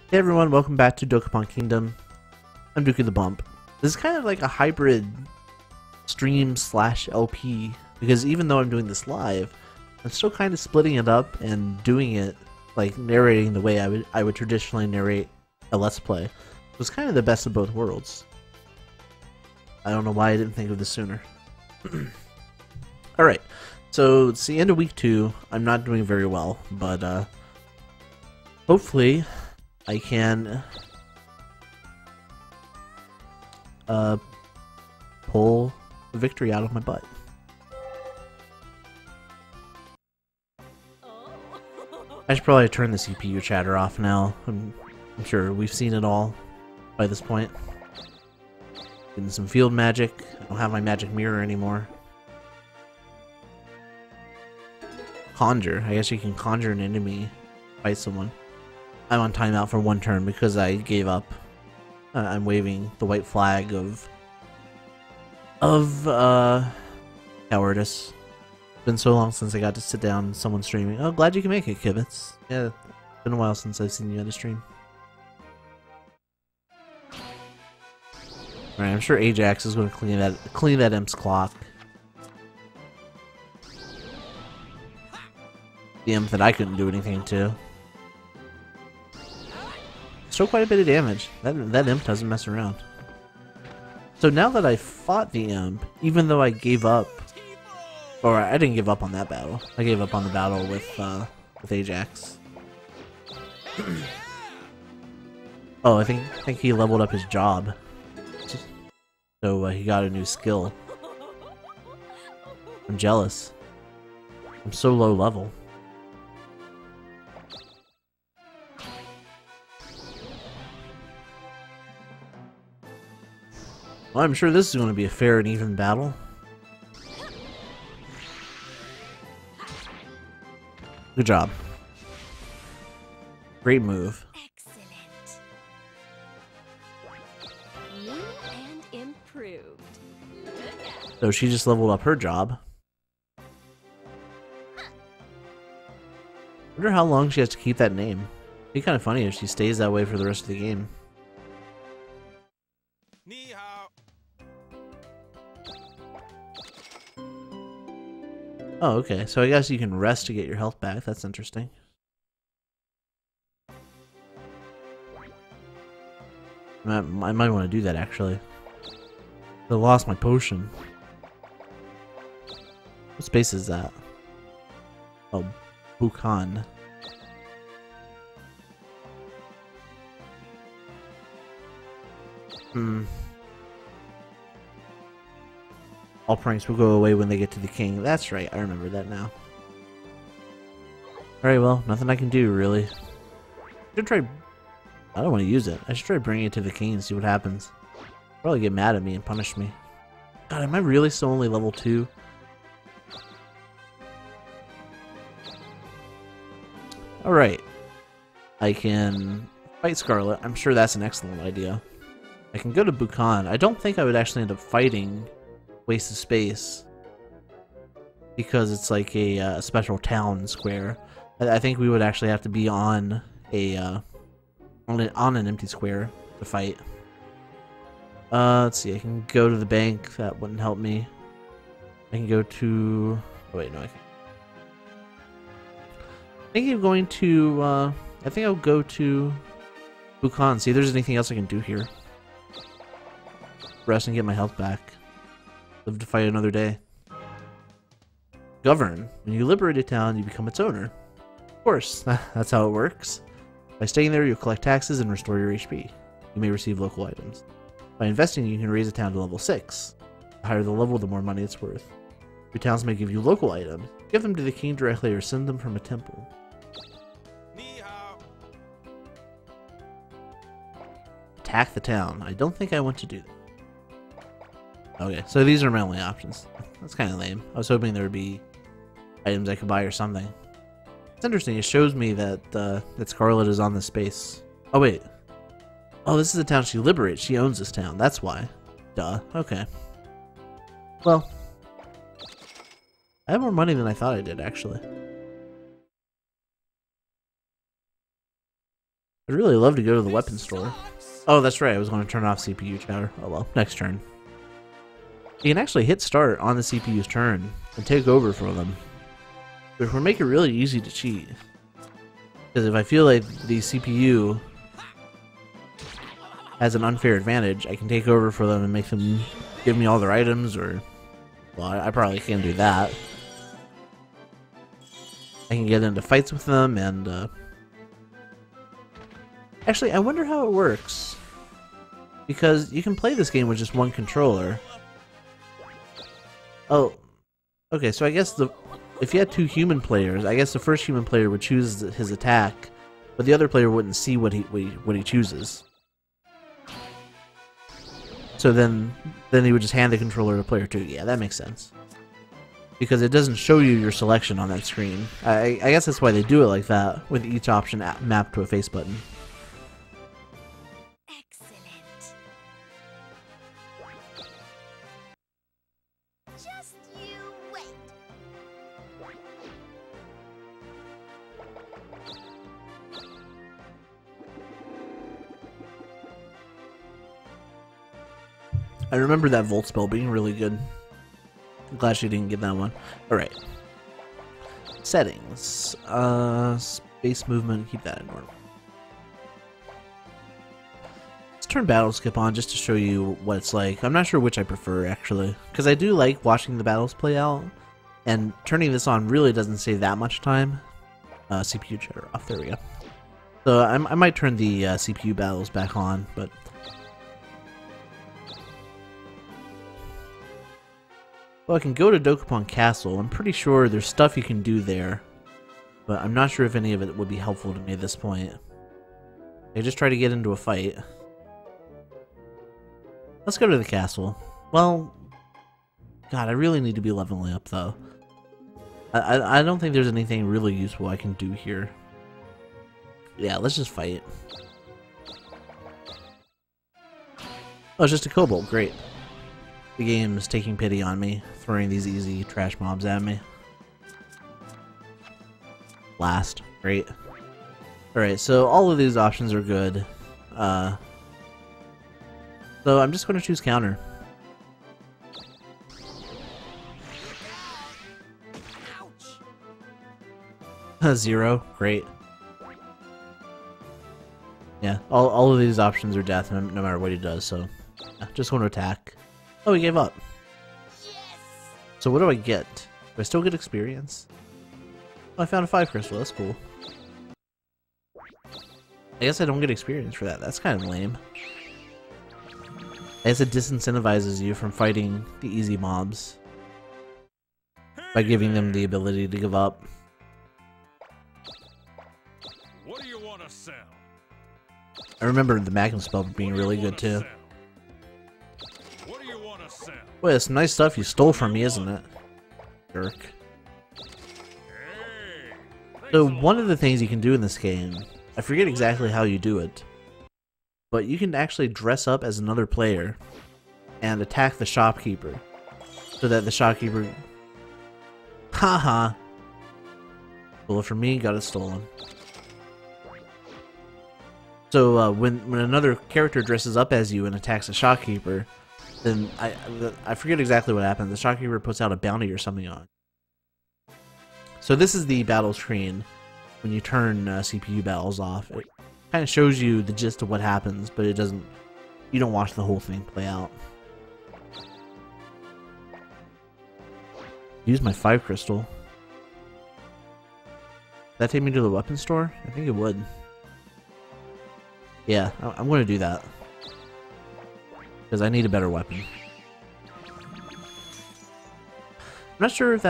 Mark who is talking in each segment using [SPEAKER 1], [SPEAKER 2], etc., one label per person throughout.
[SPEAKER 1] Hey everyone, welcome back to Dokapon Kingdom. I'm Dookie the Bump. This is kind of like a hybrid stream slash LP, because even though I'm doing this live, I'm still kind of splitting it up and doing it, like narrating the way I would traditionally narrate a Let's Play. It was kind of the best of both worlds. I don't know why I didn't think of this sooner. Alright, so it's the end of week 2. I'm not doing very well, but hopefully I can pull the victory out of my butt. I should probably turn the CPU chatter off now. I'm sure we've seen it all by this point. Getting some field magic. I don't have my magic mirror anymore. Conjure. I guess you can conjure an enemy, fight someone. I'm on timeout for 1 turn because I gave up. I'm waving the white flag of cowardice. It's been so long since I got to sit down and someone streaming. Oh, glad you can make it, Kibitz. Yeah, it's been a while since I've seen you on the stream. Alright, I'm sure Ajax is going to clean that imp's clock. The imp that I couldn't do anything to. Still quite a bit of damage. That imp doesn't mess around. So now that I fought the imp, even though I gave up, or I didn't give up on that battle. I gave up on the battle with Ajax. Oh, I think he leveled up his job, so he got a new skill. I'm jealous. I'm so low level. Well, I'm sure this is going to be a fair and even battle. Good job. Great move.
[SPEAKER 2] Excellent. New and improved.
[SPEAKER 1] So she just leveled up her job. Wonder how long she has to keep that name. It'd be kind of funny if she stays that way for the rest of the game. Oh, okay. So I guess you can rest to get your health back. That's interesting. I might want to do that, actually. I lost my potion. What space is that? Oh, Bukan. All pranks will go away when they get to the king. That's right, I remember that now. Alright, well, nothing I can do, really. I should try... I don't want to use it. I should try bringing it to the king and see what happens. They'll probably get mad at me and punish me. God, am I really still only level 2? Alright. I can fight Scarlet. I'm sure that's an excellent idea. I can go to Bukan. I don't think I would actually end up fighting Waste of Space, because it's like a special town square. I think we would actually have to be on a on an empty square to fight. Let's see. I can go to the bank. That wouldn't help me. I can go to. Oh wait, no, I can't. I think I'm going to. I think I'll go to Bukan. See if there's anything else I can do here. Rest and get my health back. Live to fight another day. Govern. When you liberate a town, you become its owner. Of course, that's how it works. By staying there, you'll collect taxes and restore your HP. You may receive local items. By investing, you can raise a town to level 6. The higher the level, the more money it's worth. Your towns may give you local items. Give them to the king directly or send them from a temple. Attack the town. I don't think I want to do that. Okay, so these are my only options. That's kind of lame. I was hoping there would be items I could buy or something. It's interesting. It shows me that that Scarlet is on this space. Oh wait. Oh, this is the town she liberates. She owns this town. That's why. Duh. Okay. Well, I have more money than I thought I did, actually. I'd really love to go to the weapon store. Oh, that's right. I was going to turn off CPU chatter. Oh well, next turn. You can actually hit start on the CPU's turn and take over from them, which would make it really easy to cheat. Because if I feel like the CPU has an unfair advantage, I can take over for them and make them give me all their items, or... Well, I probably can't do that. I can get into fights with them, and... Actually, I wonder how it works. Because you can play this game with just one controller. Oh, okay, so I guess if you had two human players, I guess the first human player would choose his attack, but the other player wouldn't see what he chooses. So then he would just hand the controller to player 2. Yeah, that makes sense. Because it doesn't show you your selection on that screen. I guess that's why they do it like that, with each option mapped to a face button.
[SPEAKER 2] Excellent. Just you wait.
[SPEAKER 1] I remember that Volt spell being really good. I'm glad she didn't get that one. Alright. Settings. Space movement, keep that in order. Let's turn battle skip on just to show you what it's like. I'm not sure which I prefer, actually. Because I do like watching the battles play out. And turning this on really doesn't save that much time. CPU chatter off, there we go. So I might turn the CPU battles back on, but... Well, I can go to Dokapon Castle. I'm pretty sure there's stuff you can do there, but I'm not sure if any of it would be helpful to me at this point. I just try to get into a fight. Let's go to the castle. Well, God, I really need to be leveling up, though. I don't think there's anything really useful I can do here. Yeah, let's just fight. Oh, it's just a kobold. Great. The game is taking pity on me, throwing these easy trash mobs at me. Blast. Great. Alright, so all of these options are good. So I'm just going to choose counter. Zero. Great. Yeah, all of these options are death no matter what he does, so yeah, just want to attack. Oh, he gave up.
[SPEAKER 2] Yes.
[SPEAKER 1] So what do I get? Do I still get experience? Oh, I found a 5 crystal, that's cool. I guess I don't get experience for that, that's kind of lame. I guess it disincentivizes you from fighting the easy mobs by giving them the ability to give up.
[SPEAKER 3] What do you want to sell?
[SPEAKER 1] I remember the Magnum spell being really good too.
[SPEAKER 3] What do you want to sell?
[SPEAKER 1] Wait, it's nice stuff you stole from me, isn't it? Jerk.
[SPEAKER 3] Hey,
[SPEAKER 1] So one of the things you can do in this game, I forget exactly how you do it, but you can actually dress up as another player and attack the shopkeeper so that the shopkeeper... Haha! Stole it from me, got it stolen. So when another character dresses up as you and attacks a shopkeeper, then I forget exactly what happens. The shopkeeper puts out a bounty or something on. So this is the battle screen when you turn CPU battles off. It kind of shows you the gist of what happens, but it doesn't. You don't watch the whole thing play out. Use my 5 crystal. That take me to the weapon store? I think it would. Yeah, I'm going to do that. Because I need a better weapon. I'm not sure if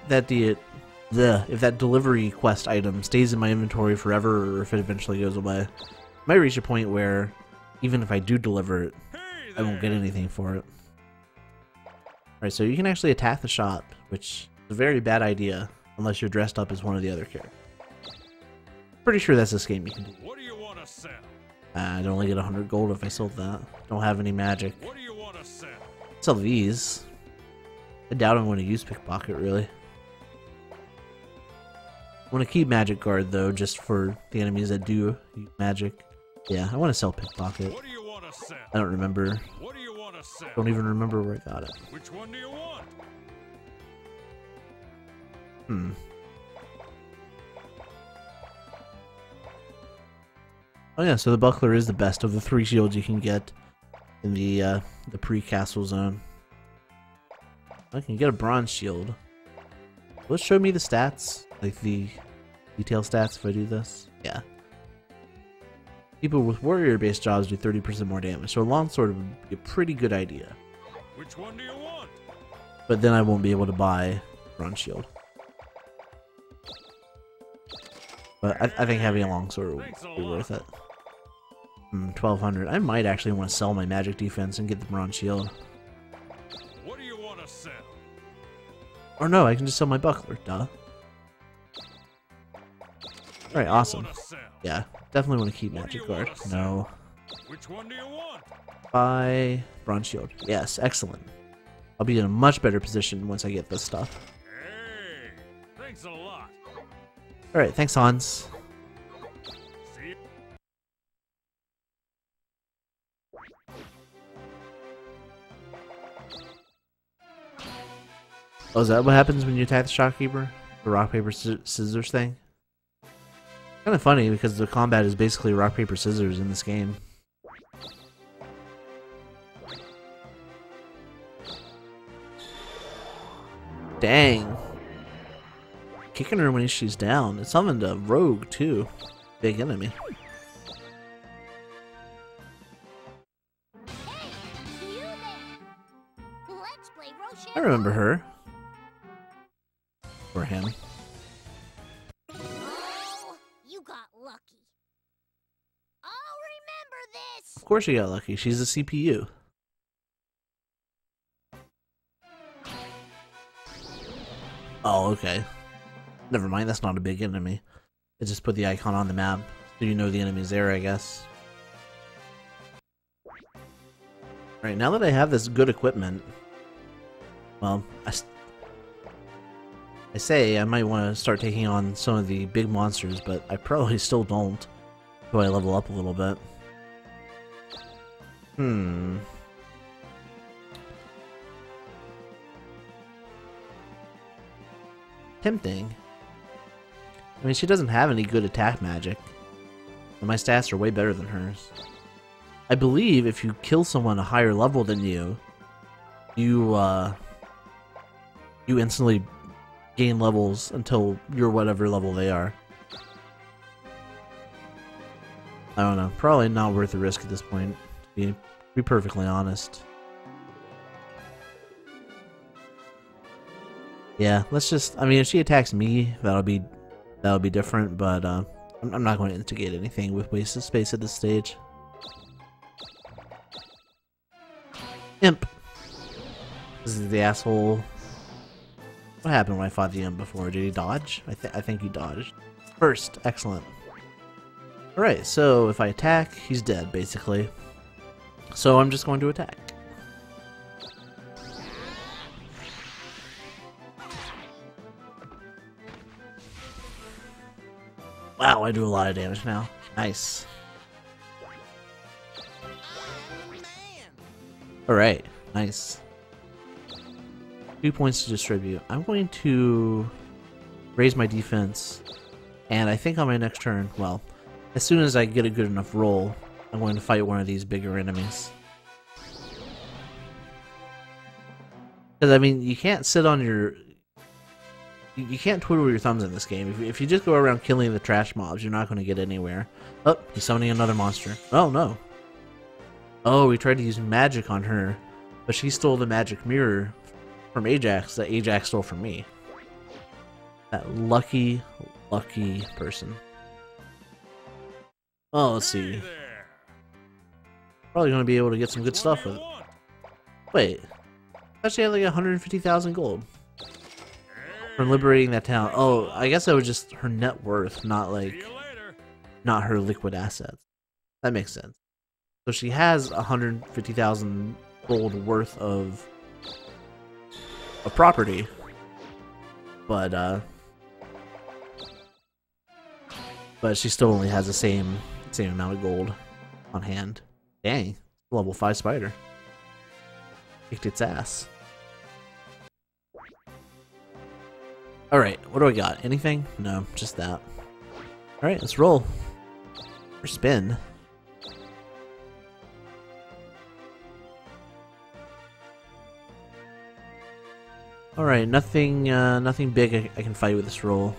[SPEAKER 1] if that delivery quest item stays in my inventory forever or if it eventually goes away. It might reach a point where even if I do deliver it, I won't get anything for it. Alright, so you can actually attack the shop, which is a very bad idea unless you're dressed up as one of the other characters. Pretty sure that's this game you can do.
[SPEAKER 3] What do you want to sell?
[SPEAKER 1] I'd only get 100 gold if I sold that. Don't have any magic.
[SPEAKER 3] What do you want to sell?
[SPEAKER 1] Sell these. I doubt I'm going to use pickpocket, really. I want to keep magic guard, though, just for the enemies that do use magic. Yeah, I want to sell Pickpocket.
[SPEAKER 3] What do you want to sell?
[SPEAKER 1] I don't remember.
[SPEAKER 3] What do you want to sell?
[SPEAKER 1] Don't even remember where I got it.
[SPEAKER 3] Which one do you want?
[SPEAKER 1] Hmm. Oh yeah, so the Buckler is the best of the 3 shields you can get in the pre-castle zone. I can get a bronze shield. Will it show me the stats? Like the detail stats if I do this? Yeah. People with warrior-based jobs do 30% more damage, so a longsword would be a pretty good idea.
[SPEAKER 3] Which one do you want?
[SPEAKER 1] But then I won't be able to buy bronze shield. But I think having a longsword would be worth it. 1200. I might actually want to sell my magic defense and get the bronze shield.
[SPEAKER 3] What do you want to sell?
[SPEAKER 1] Or no, I can just sell my buckler. Duh. Alright, awesome. Yeah, definitely want to keep magic guard. No.
[SPEAKER 3] Which one do you want?
[SPEAKER 1] Buy bronze shield. Yes, excellent. I'll be in a much better position once I get this stuff.
[SPEAKER 3] Hey, thanks a lot.
[SPEAKER 1] Alright, thanks Hans.
[SPEAKER 3] See you.
[SPEAKER 1] Oh, is that what happens when you attack the shopkeeper? The rock, paper, scissors thing? Kind of funny because the combat is basically rock, paper, scissors in this game. Dang. Kicking her when she's down. It summoned a rogue too. Big enemy.
[SPEAKER 2] Hey, you there. Let's play Rochelle.
[SPEAKER 1] I remember her. Or him.
[SPEAKER 2] Oh, you got lucky. I'll remember this.
[SPEAKER 1] Of course she got lucky. She's a CPU. Oh, okay. Never mind, that's not a big enemy. It just put the icon on the map, so you know the enemy's there, I guess. Alright, now that I have this good equipment, well, I say I might want to start taking on some of the big monsters, but I probably still don't until I level up a little bit. Tempting. I mean, she doesn't have any good attack magic, and my stats are way better than hers. I believe if you kill someone a higher level than you, you instantly gain levels until you're whatever level they are. I don't know. Probably not worth the risk at this point, to be perfectly honest. Yeah, let's just... I mean, if she attacks me, that'll be different, but I'm not going to instigate anything with wasted space at this stage. Imp! This is the asshole. What happened when I fought the imp before? Did he dodge? I think he dodged. First, excellent. Alright, so if I attack, he's dead, basically. So I'm just going to attack. Wow, I do a lot of damage now. Nice. Alright, nice. 2 points to distribute. I'm going to raise my defense, and I think on my next turn, well, as soon as I get a good enough roll, I'm going to fight one of these bigger enemies. Because, I mean, you can't sit on your... You can't twiddle your thumbs in this game. If you just go around killing the trash mobs, you're not going to get anywhere. Oh, he's summoning another monster. Oh, no. Oh, we tried to use magic on her, but she stole the magic mirror from Ajax that Ajax stole from me. That lucky, lucky person. Oh, let's see. Probably going to be able to get some good stuff with it. Wait. I thought she had like 150,000 gold. From liberating that town. Oh, I guess that was just her net worth, not not her liquid assets. That makes sense. So she has 150,000 gold worth of property, but she still only has the same amount of gold. on hand. Dang, level 5 spider. Kicked its ass. Alright, what do I got? Anything? No, just that. Alright, let's roll. Or spin. Alright, nothing big I can fight with this roll.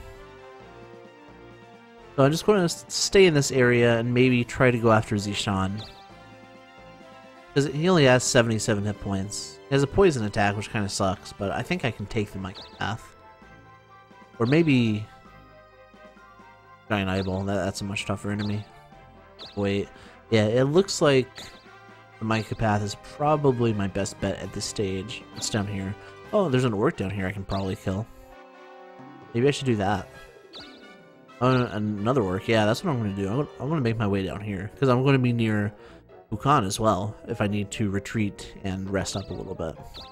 [SPEAKER 1] So I'm just going to stay in this area and maybe try to go after Zishan. Because he only has 77 hit points. He has a poison attack, which kind of sucks, but I think I can take the Mica Path. Or maybe Giant Eyeball. That's a much tougher enemy. Wait. Yeah, it looks like the Mica Path is probably my best bet at this stage. It's down here. Oh, there's an orc down here I can probably kill. Maybe I should do that. Oh, another orc. Yeah, that's what I'm going to do. I'm going to make my way down here. Because I'm going to be near Dokapon as well, if I need to retreat and rest up a little bit.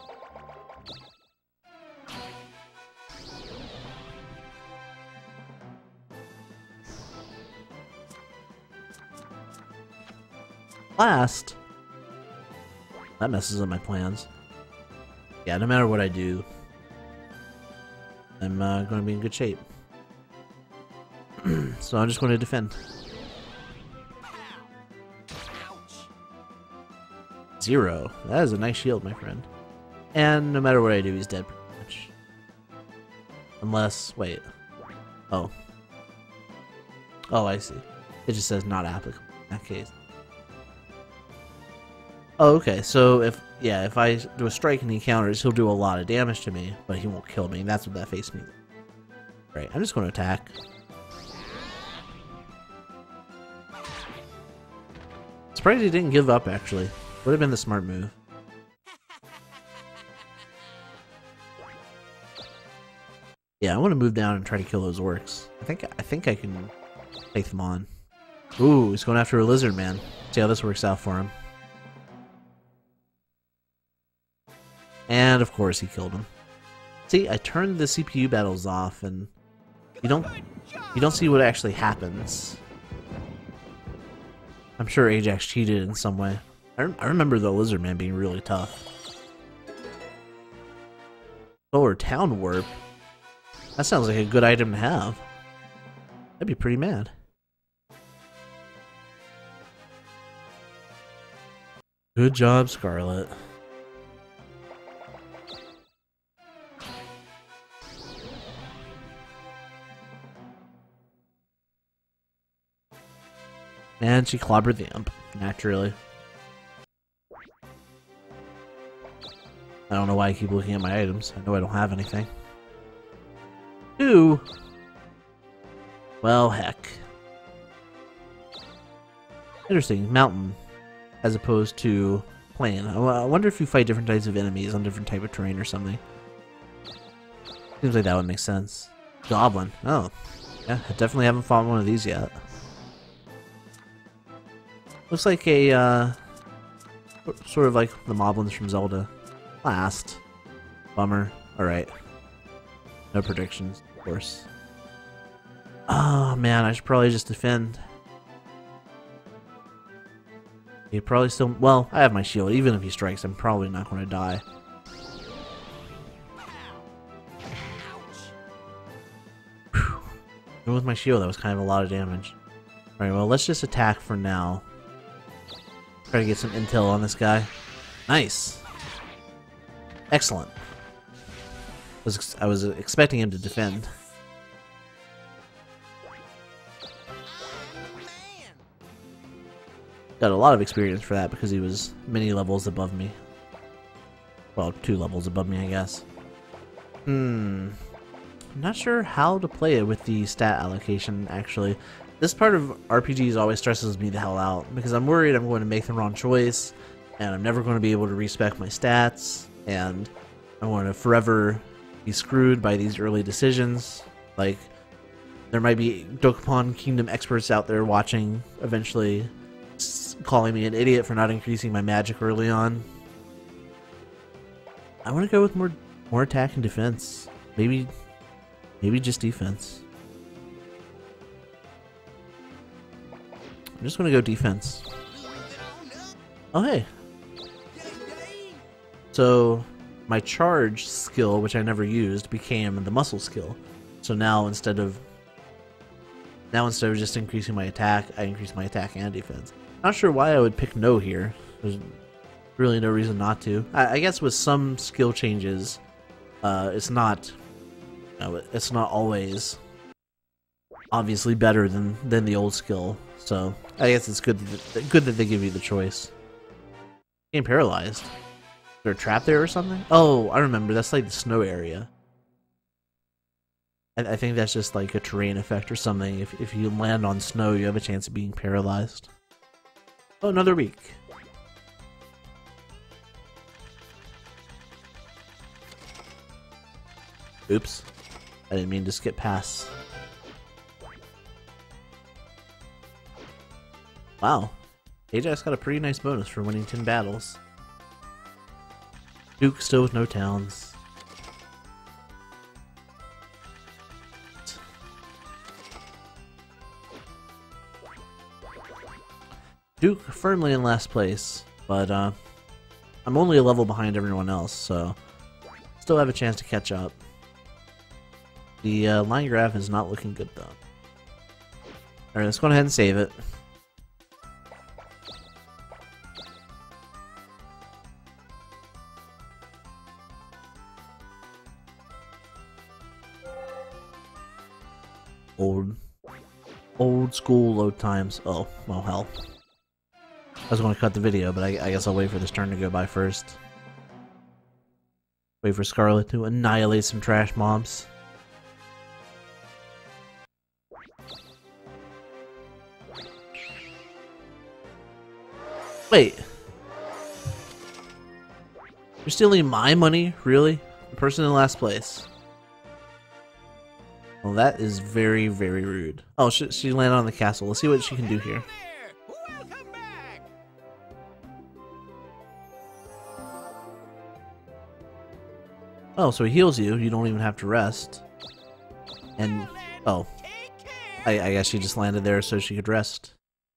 [SPEAKER 1] Last. That messes up my plans. Yeah, no matter what I do, I'm going to be in good shape. So I'm just going to defend. 0. That is a nice shield, my friend. And no matter what I do, he's dead pretty much. Unless, wait. Oh. Oh, I see. It just says not applicable in that case. Oh, okay. So if I do a strike and he counters, he'll do a lot of damage to me, but he won't kill me. That's what that face means. Right, I'm just going to attack. Surprised he didn't give up, actually. Would have been the smart move. Yeah, I want to move down and try to kill those orcs. I think I can take them on. Ooh, he's going after a lizard man. See how this works out for him. And of course he killed him. See, I turned the CPU battles off, and you don't see what actually happens. I'm sure Ajax cheated in some way. I remember the lizard man being really tough. Solar Town Warp. That sounds like a good item to have. I'd be pretty mad. Good job, Scarlet. And she clobbered the imp, naturally. I don't know why I keep looking at my items. I know I don't have anything. 2. Well, heck. Interesting. Mountain, as opposed to plain. I wonder if you fight different types of enemies on different type of terrain or something. Seems like that would make sense. Goblin. Oh. Yeah, I definitely haven't fought one of these yet. Looks like a, sort of like the moblins from Zelda. Last. Bummer. Alright. No predictions, of course. Oh, man, I should probably just defend. He probably still... Well, I have my shield. Even if he strikes, I'm probably not going to die. Whew. Even with my shield, that was kind of a lot of damage. Alright, well, let's just attack for now. Try to get some intel on this guy. Nice. Excellent. I was expecting him to defend. Got a lot of experience for that because he was many levels above me. Well, 2 levels above me, I guess. I'm not sure how to play it with the stat allocation, actually. This part of RPGs always stresses me the hell out because I'm worried I'm going to make the wrong choice and I'm never going to be able to respec my stats and I'm going to forever be screwed by these early decisions. Like, there might be Dokapon Kingdom experts out there watching, eventually calling me an idiot for not increasing my magic early on. I want to go with more attack and defense. Maybe just defense. I'm just going to go defense. Oh, hey. So, my charge skill, which I never used, became the muscle skill. So now instead of just increasing my attack, I increase my attack and defense. Not sure why I would pick no here. There's really no reason not to. I guess with some skill changes, it's not always obviously better than the old skill. So I guess it's good that they give you the choice. Getting paralyzed. Is there a trap there or something? Oh, I remember. That's like the snow area. I think that's just like a terrain effect or something. If you land on snow, you have a chance of being paralyzed. Oh, another week. Oops. I didn't mean to skip past. Wow. Ajax got a pretty nice bonus for winning 10 battles. Duke still with no towns. Duke firmly in last place, but I'm only a level behind everyone else, so still have a chance to catch up. The line graph is not looking good though. Alright, let's go ahead and save it. Old school load times. Oh, well, hell. I was going to cut the video, but I guess I'll wait for this turn to go by first. Wait for Scarlet to annihilate some trash mobs. Wait. You're stealing my money? Really? The person in last place. Well, that is very, very rude. Oh, she landed on the castle. Let's see what she can do here.
[SPEAKER 4] Welcome back.
[SPEAKER 1] Oh, so he heals you. You don't even have to rest. And, oh. I guess she just landed there so she could rest.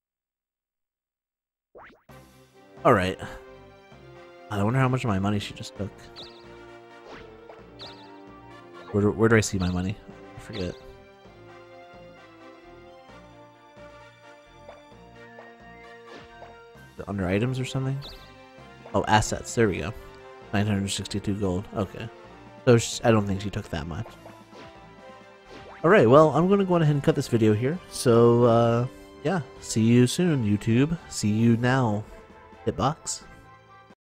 [SPEAKER 1] Alright. I wonder how much of my money she just took. Where do I see my money? I forget. Under items or something? Oh, assets. There we go. 962 gold. Okay. So I don't think she took that much. Alright, well, I'm going to go ahead and cut this video here. So, yeah. See you soon, YouTube. See you now, Hitbox.